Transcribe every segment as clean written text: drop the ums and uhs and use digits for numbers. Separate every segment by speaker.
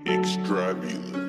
Speaker 1: Extravulous.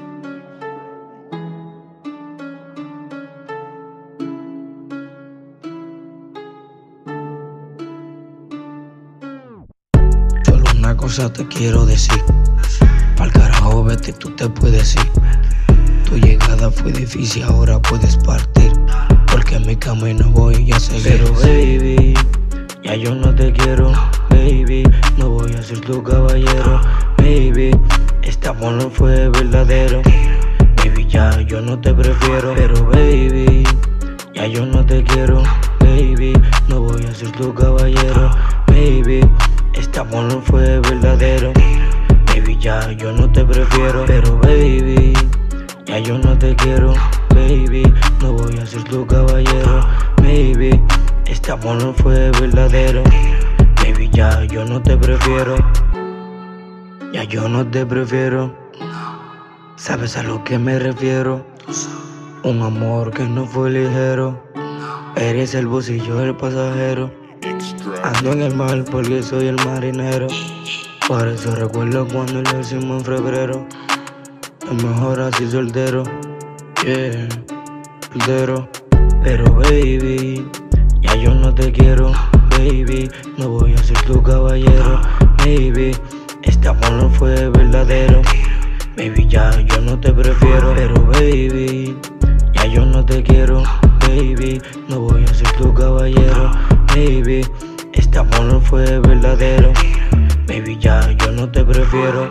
Speaker 2: Solo una cosa te quiero decir. Pa'l carajo vete, tú te puedes ir. Tu llegada fue difícil, ahora puedes partir. Porque en mi camino voy a seguir. Pero baby, ya yo no te quiero. Baby, no voy a ser tu caballero. Baby, este amor no fue verdadero. Baby, ya yo no te prefiero. Pero baby, ya yo no te quiero. Baby, no voy a ser tu caballero. Baby, este amor no fue verdadero. Baby, ya yo no te prefiero. Pero baby, ya yo no te quiero. Baby, no voy a ser tu caballero. Baby, este amor no fue verdadero. Baby, ya yo no te prefiero. Ya yo no te prefiero. ¿Sabes a lo que me refiero? Un amor que no fue ligero. Eres el bolsillo del pasajero. Ando en el mar porque soy el marinero. Por eso recuerdo cuando lo hicimos en febrero. Es mejor así soltero. Yeah, soltero. Pero baby, ya yo no te quiero. Baby, no voy a ser tu caballero. Baby, este amor no fue verdadero. Baby, ya yo no te prefiero. Pero baby, ya yo no te quiero. Baby, no voy a ser tu caballero. Baby, este amor no fue verdadero. Baby, ya yo no te prefiero.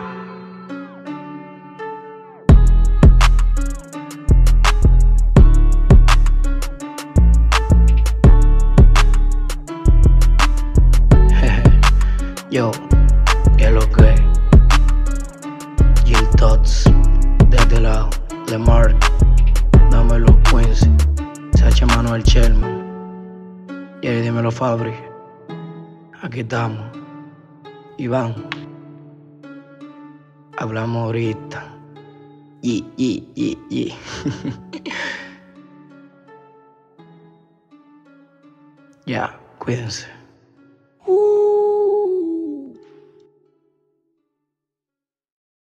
Speaker 2: Yo, ¿qué es lo que? Jill Tots, de este lado, Lemark, dámelo Quincy, Sacha Manuel Sherman, y dímelo Fabri, aquí estamos, Iván, hablamos ahorita, Ya, cuídense.